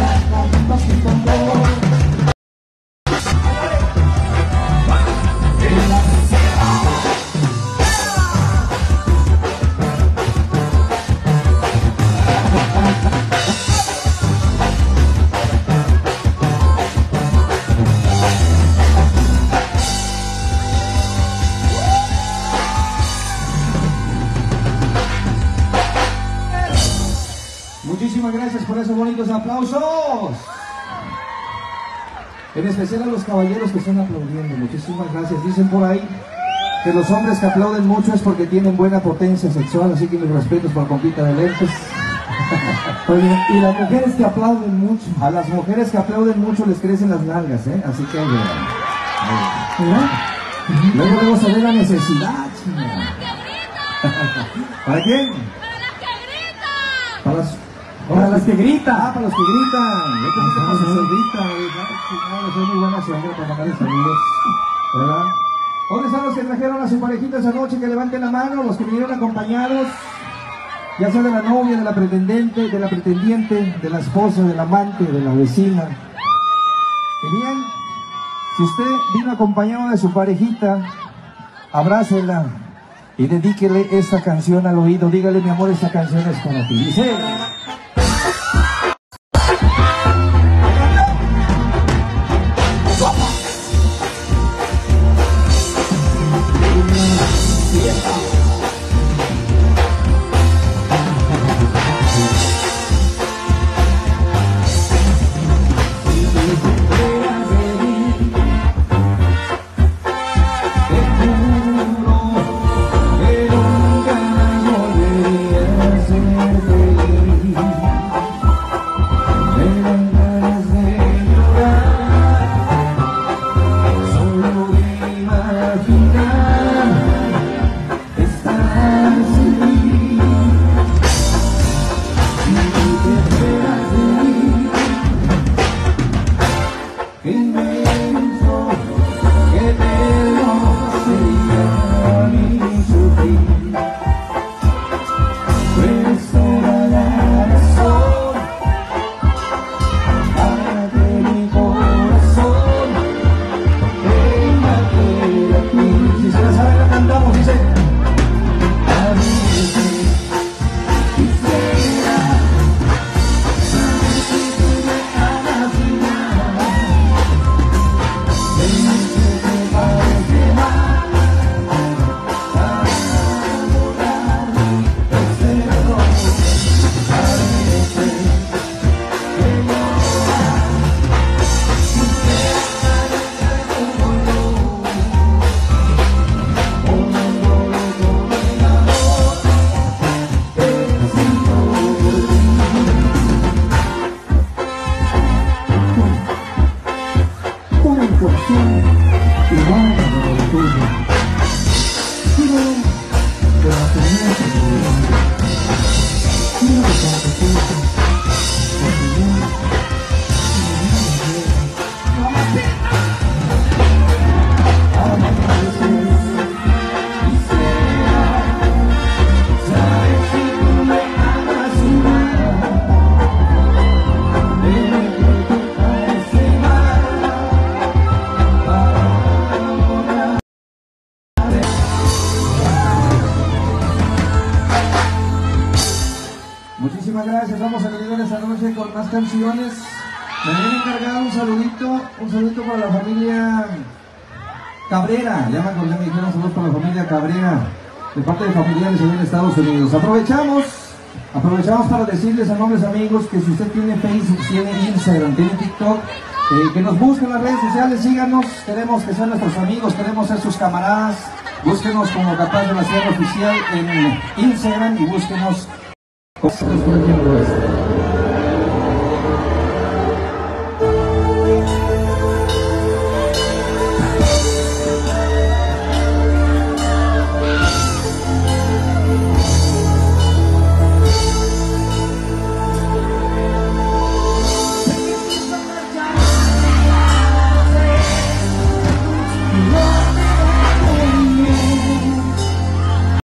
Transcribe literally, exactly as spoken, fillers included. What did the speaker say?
Muchísimas gracias por esos bonitos aplausos. En especial a los caballeros que están aplaudiendo. Muchísimas gracias. Dicen por ahí que los hombres que aplauden mucho es porque tienen buena potencia sexual, así que mis respetos por compita de lentes. Oye, y las mujeres que aplauden mucho. A las mujeres que aplauden mucho les crecen las nalgas, ¿eh? Así que ahí ¿verdad? luego luego se ve la necesidad, chingada. ¿Para quién? Para las Para las que gritan. Ah, para los que gritan. Yo creo que para los que gritan. No, soy muy buena señora para mandarles saludos. ¿Verdad? ¿Dónde están los que trajeron a su parejita esa noche? Que levanten la mano. Los que vinieron acompañados. Ya sea de la novia, de la pretendente, de la pretendiente, de la esposa, del amante, de la vecina. Y bien, si usted vino acompañado de su parejita, abrácela y dedíquele esta canción al oído. Dígale, mi amor, esta canción es para ti. Dice... Muchísimas gracias, vamos a continuar esta noche con más canciones. Me viene encargado un saludito, un saludito para la familia Cabrera. Ya me acordé, me dijeron saludos para la familia Cabrera, de parte de familiares en Estados Unidos. Aprovechamos, aprovechamos para decirles a nobles amigos que si usted tiene Facebook, tiene Instagram, tiene TikTok, eh, que nos busquen en las redes sociales, síganos, queremos que sean nuestros amigos, queremos ser sus camaradas. Búsquenos como Capaz de la Sierra Oficial en Instagram y búsquenos. Por ejemplo, este.